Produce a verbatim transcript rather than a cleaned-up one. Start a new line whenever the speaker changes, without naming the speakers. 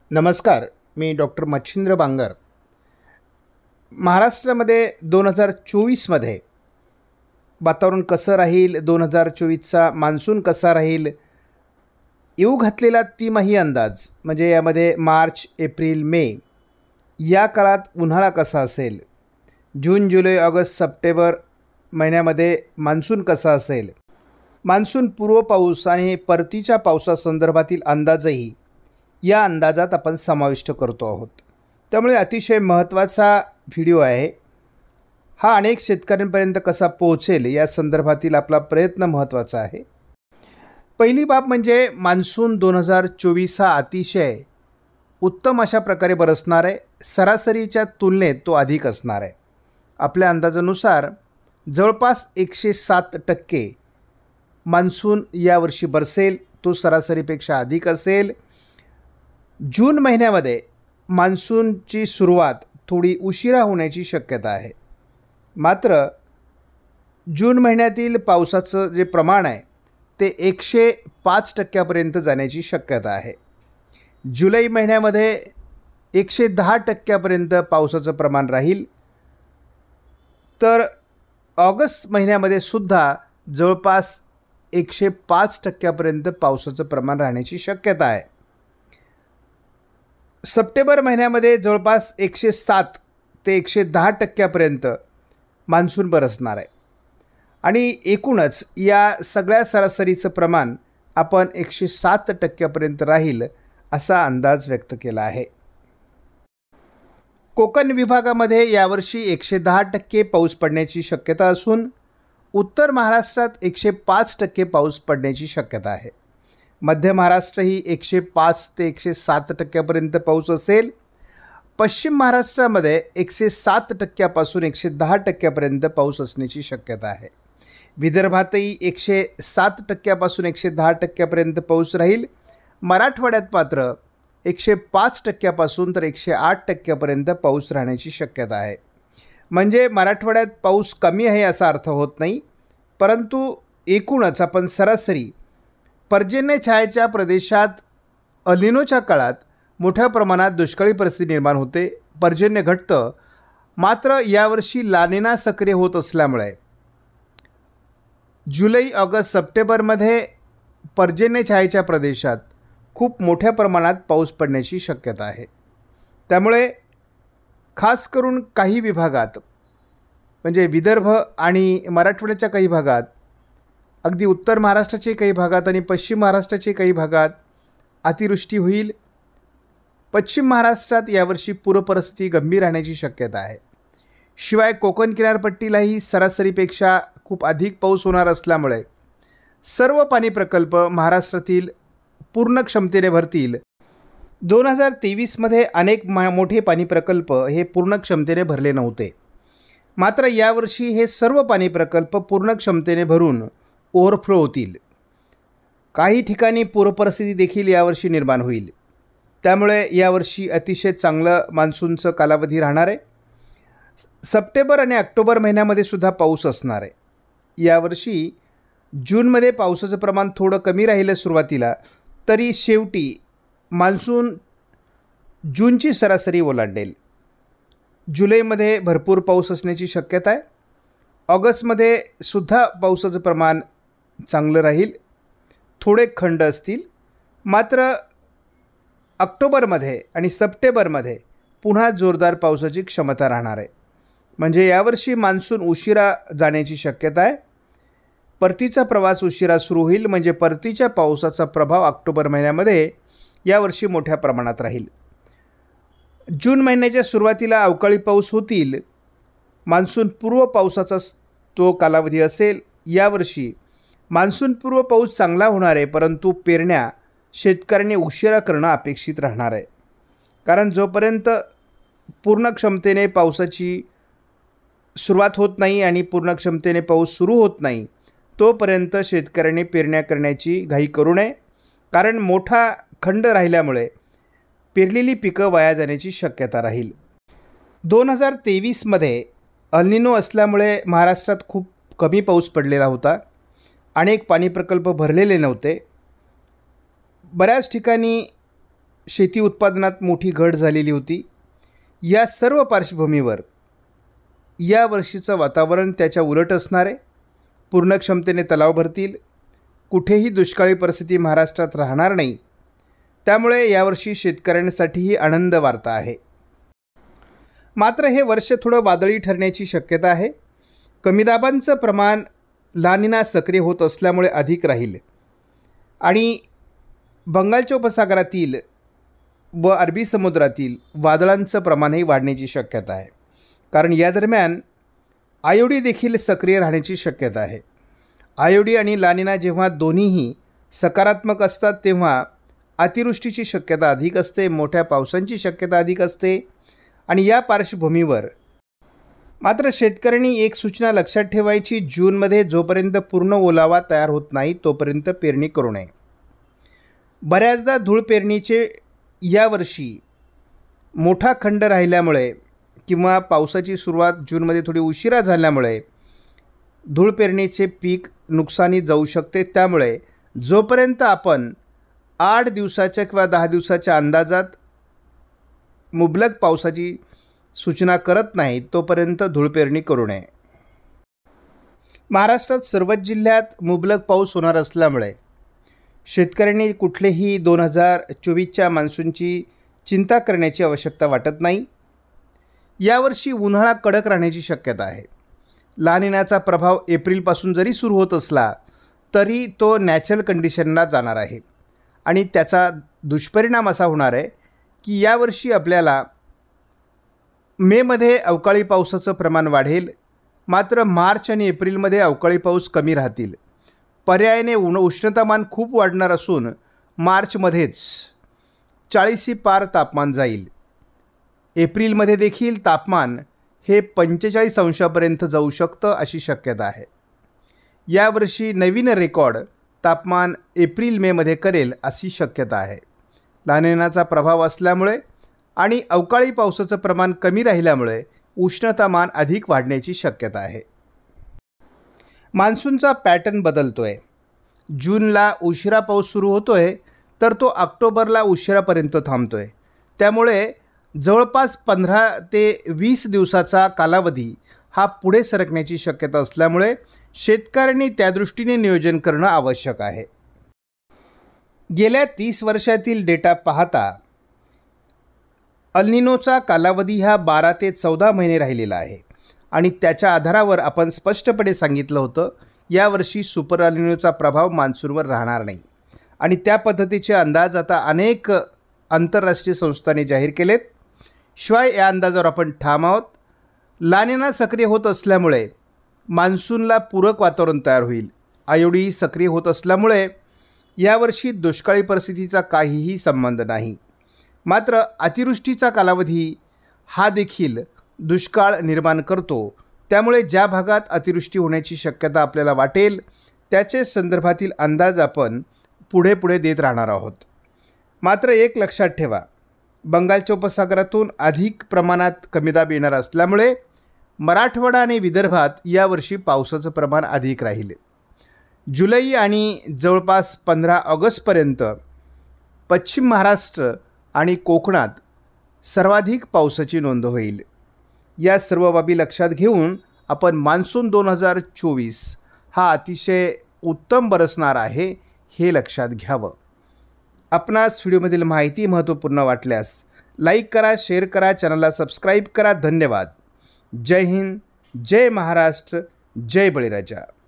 नमस्कार, मी डॉक्टर मच्छिंद्र बांगर. महाराष्ट्रामध्ये दोन हजार चोवीसमध्ये वातावरण कसं राहील, दोन हजार चोवीसचा मान्सून कसा राहील, येऊ घातलेला तिमाही अंदाज म्हणजे यामध्ये मार्च, एप्रिल, मे या काळात उन्हाळा कसा असेल, जून, जुलै, ऑगस्ट, सप्टेंबर महिन्यामध्ये मान्सून कसा असेल, मान्सून पूर्व पाऊस आणि परतीच्या पावसासंदर्भातील अंदाजही या अंदाजात आपण समाविष्ट करतो आहोत. त्यामुळे अतिशय महत्त्वाचा व्हिडिओ आहे हा. अनेक शेतकऱ्यांपर्यंत कसा पोहोचेल या संदर्भातील आपला प्रयत्न महत्त्वाचा आहे. पहिली बाब म्हणजे मान्सून दोन हजार चोवीस हा अतिशय उत्तम अशा प्रकारे बरसणार आहे. सरासरीच्या तुलनेत तो अधिक असणार आहे. आपल्या अंदाजानुसार जवळपास एकशे सात टक्के मान्सून यावर्षी बरसेल, तो सरासरीपेक्षा अधिक असेल. जून महिन्यामध्ये मान्सूनची सुरुवात थोडी उशिरा होण्याची शक्यता आहे. मात्र जून महिन्यातील पावसाचं जे प्रमाण आहे ते एकशे पाच टक्क्यापर्यंत जाण्याची शक्यता आहे. जुलै महिन्यामध्ये एकशे दहा टक्क्यापर्यंत पावसाचं प्रमाण राहील. तर ऑगस्ट महिन्यामध्ये सुद्धा जवळपास एकशे पाच टक्क्यापर्यंत पावसाचं प्रमाण राहण्याची शक्यता आहे. सप्टेंबर महिन्यामध्ये जवळपास एकशे सात ते एकशे दहा टक्क्यापर्यंत मान्सून बरसणार आहे. आणि एकूणच या सगळ्या सरासरीचं प्रमाण आपण एकशे सात टक्क्यापर्यंत राहील असा अंदाज व्यक्त केला आहे. कोकण विभागामध्ये यावर्षी एकशे दहा टक्के पाऊस पडण्याची शक्यता असून उत्तर महाराष्ट्रात एकशे पाच टक्के पाऊस पडण्याची शक्यता आहे. मध्य महाराष्ट्रही एकशे पाच ते एकशे सात टक्क्यापर्यंत पाऊस असेल. पश्चिम महाराष्ट्रामध्ये एकशे सात टक्क्यापासून एकशे दहा टक्क्यापर्यंत पाऊस असण्याची शक्यता आहे. विदर्भातही एकशे सात टक्क्यापासून एकशे दहा टक्क्यापर्यंत पाऊस राहील. मराठवाड्यात मात्र एकशे पाच टक्क्यापासून तर एकशे आठ टक्क्यापर्यंत पाऊस राहण्याची शक्यता आहे. म्हणजे मराठवाड्यात पाऊस कमी आहे असा अर्थ होत नाही, परंतु एकूणच आपण सरासरी पर्जन्य छायेच्या प्रदेशात अलिनोच्या काळात मोठ्या प्रमाणात दुष्काळी परिस्थिती निर्माण होते, पर्जन्य घटतं. मात्र यावर्षी लानिना सक्रिय होत असल्यामुळे जुलै, ऑगस्ट, सप्टेंबरमध्ये पर्जन्य छायेच्या प्रदेशात खूप मोठ्या प्रमाणात पाऊस पडण्याची शक्यता आहे. त्यामुळे खास करून काही विभागात म्हणजे विदर्भ आणि मराठवाड्याच्या काही भागात, अगदी उत्तर महाराष्ट्राचे काही भागात आणि पश्चिम महाराष्ट्राचे काही भागात अतिवृष्टी होईल. पश्चिम महाराष्ट्रात यावर्षी पूरपरिस्थिती गंभीर राहण्याची शक्यता आहे. शिवाय कोकण किनारपट्टीलाही सरासरीपेक्षा खूप अधिक पाऊस होणार असल्यामुळे सर्व पाणी प्रकल्प महाराष्ट्रातील पूर्ण क्षमतेने भरतील. दोन हजार तेवीसमध्ये अनेक मा मोठे पाणी प्रकल्प हे पूर्ण क्षमतेने भरले नव्हते. मात्र यावर्षी हे सर्व पाणी प्रकल्प पूर्ण क्षमतेने भरून ओव्हरफ्लो होतील. काही ठिकाणी पूरपरिस्थिती देखील यावर्षी निर्माण होईल. त्यामुळे यावर्षी अतिशय चांगलं मान्सूनचं कालावधी राहणार आहे. सप्टेंबर आणि ऑक्टोबर महिन्यामध्ये सुद्धा पाऊस असणार आहे. यावर्षी जूनमध्ये पावसाचं प्रमाण थोडं कमी राहिलं सुरुवातीला, तरी शेवटी मान्सून जूनची सरासरी ओलांडेल. जुलैमध्ये भरपूर पाऊस असण्याची शक्यता आहे. ऑगस्टमध्ये सुद्धा पावसाचं प्रमाण चांगलं राहील, थोडे खंड असतील. मात्र ऑक्टोबरमध्ये आणि सप्टेंबरमध्ये पुन्हा जोरदार पावसाची क्षमता राहणार आहे. म्हणजे यावर्षी मान्सून उशिरा जाण्याची शक्यता आहे. परतीचा प्रवास उशिरा सुरू होईल. म्हणजे परतीच्या पावसाचा प्रभाव ऑक्टोबर महिन्यामध्ये यावर्षी मोठ्या प्रमाणात राहील. जून महिन्याच्या सुरुवातीला अवकाळी पाऊस होतील. मान्सून पूर्व पावसाचा तो कालावधी असेल. यावर्षी मान्सूनपूर्व पाऊस चांगला होणार आहे, परंतु पेरण्या शेतकऱ्यांनी उशिरा करणं अपेक्षित राहणार आहे. कारण जोपर्यंत पूर्ण क्षमतेने पावसाची सुरुवात होत नाही आणि पूर्ण क्षमतेने पाऊस सुरू होत नाही, तोपर्यंत शेतकऱ्यांनी पेरण्या करण्याची घाई करू नये. कारण मोठा खंड राहिल्यामुळे पेरलेली पिकं वाया जाण्याची शक्यता राहील. दोन हजार तेवीसमध्ये अल्निनो असल्यामुळे महाराष्ट्रात खूप कमी पाऊस पडलेला होता. अनेक पाणी प्रकल्प भरलेले नव्हते. बऱ्याच ठिकाणी शेती उत्पादनात मोठी घट झालेली होती. या सर्व पार्श्वभूमीवर या वर्षीचं वातावरण त्याच्या उलट असणार आहे. पूर्ण क्षमतेने तलाव भरतील. कुठेही दुष्काळी परिस्थिती महाराष्ट्रात राहणार नाही. त्यामुळे यावर्षी शेतकऱ्यांसाठीही आनंद वार्ता आहे. मात्र हे वर्ष थोडं वादळी ठरण्याची शक्यता आहे. कमी दाबांचं प्रमाण ला निना सक्रिय होत असल्यामुळे अधिक राहील आणि बंगालच्या उपसागरातील व अरबी समुद्रातील वादळांचं प्रमाणही वाढण्याची शक्यता आहे. कारण या दरम्यान आयोडी देखील सक्रिय राहण्याची शक्यता आहे. आयोडी आणि ला निना जेव्हा दोन्हीही सकारात्मक असतात तेव्हा अतिवृष्टीची शक्यता अधिक असते, मोठ्या पावसांची शक्यता अधिक असते. आणि या पार्श्वभूमीवर मात्र शेतकऱ्यांनी एक सूचना लक्षात ठेवायची, जूनमध्ये जोपर्यंत पूर्ण ओलावा तयार होत नाही तोपर्यंत पेरणी करू नये. बऱ्याचदा धूळ पेरणीचे यावर्षी मोठा खंड राहिल्यामुळे किंवा पावसाची सुरुवात जूनमध्ये थोडी उशिरा झाल्यामुळे धूळ पेरणीचे पीक नुकसानी जाऊ शकते. त्यामुळे जोपर्यंत आपण आठ दिवसाच्या किंवा दहा दिवसाच्या अंदाजात मुबलक पावसाची सूचना करत नाही तोपर्यंत धूळ पेरणी करू नये. महाराष्ट्रात सर्वच जिल्ह्यात मुबलक पाऊस होणार असल्यामुळे शेतकऱ्यांनी कुठलेही दोन हजार चोवीसच्या मान्सूनची चिंता करण्याची आवश्यकता वाटत नाही. यावर्षी उन्हाळा कडक राहण्याची शक्यता आहे. ला निनाचा प्रभाव एप्रिलपासून जरी सुरू होत असला तरी तो नॅचरल कंडिशनला जाणार आहे आणि त्याचा दुष्परिणाम असा होणार आहे की यावर्षी आपल्याला मेमध्ये अवकाळी पावसाचं प्रमाण वाढेल. मात्र मार्च आणि एप्रिलमध्ये अवकाळी पाऊस कमी राहतील. पर्यायाने उन उष्णतामान खूप वाढणार असून मार्चमध्येच चाळीसी पार तापमान जाईल. एप्रिलमध्ये देखील तापमान हे पंचेचाळीस अंशापर्यंत जाऊ शकतं अशी शक्यता आहे. यावर्षी नवीन रेकॉर्ड तापमान एप्रिल मेमध्ये करेल अशी शक्यता आहे. ला निनाचा प्रभाव असल्यामुळे आणि अवकाळी पावसाचं प्रमाण कमी राहिल्यामुळे उष्णतामान अधिक वाढण्याची शक्यता आहे. मान्सूनचा पॅटर्न बदलतो आहे. जूनला उशिरा पाऊस सुरू होतो आहे तर तो ऑक्टोबरला उशिरापर्यंत थांबतो आहे. त्यामुळे जवळपास पंधरा ते वीस दिवसाचा कालावधी हा पुढे सरकण्याची शक्यता असल्यामुळे शेतकऱ्यांनी त्यादृष्टीने नियोजन करणं आवश्यक आहे. गेल्या तीस वर्षातील डेटा पाहता अल्निनोचा कालावधी हा बारा ते चौदा महिने राहिलेला आहे आणि त्याच्या आधारावर आपण स्पष्टपणे सांगितलं होतं यावर्षी सुपर अल्निनोचा प्रभाव मान्सूनवर राहणार नाही आणि त्या पद्धतीचे अंदाज आता अनेक आंतरराष्ट्रीय संस्थांनी जाहीर केलेत. शिवाय या अंदाजावर आपण ठाम आहोत. ला निना सक्रिय होत असल्यामुळे मान्सूनला पूरक वातावरण तयार होईल. आयोडी सक्रिय होत असल्यामुळे यावर्षी दुष्काळी परिस्थितीचा काहीही संबंध नाही. मात्र अतिवृष्टीचा कालावधी हा देखील दुष्काळ निर्माण करतो. त्यामुळे ज्या भागात अतिवृष्टी होण्याची शक्यता आपल्याला वाटेल त्याचे संदर्भातील अंदाज आपण पुढे पुढे देत राहणार आहोत. मात्र एक लक्षात ठेवा, बंगालच्या उपसागरातून अधिक प्रमाणात कमी दाब येणार असल्यामुळे मराठवाडा आणि विदर्भात यावर्षी पावसाचं प्रमाण अधिक राहील. जुलै आणि जवळपास पंधरा ऑगस्टपर्यंत पश्चिम महाराष्ट्र आणि कोकणात सर्वाधिक पावसाची नोंद होईल. या सर्व बाबी लक्षात घेऊन आपण मान्सून दोन हजार चोवीस हा अतिशय उत्तम बरसणार आहे हे लक्षात घ्यावं. आपणास व्हिडिओमधील माहिती महत्त्वपूर्ण वाटल्यास लाईक करा, शेअर करा, चॅनलला सबस्क्राईब करा. धन्यवाद. जय हिंद, जय महाराष्ट्र, जय बळीराजा.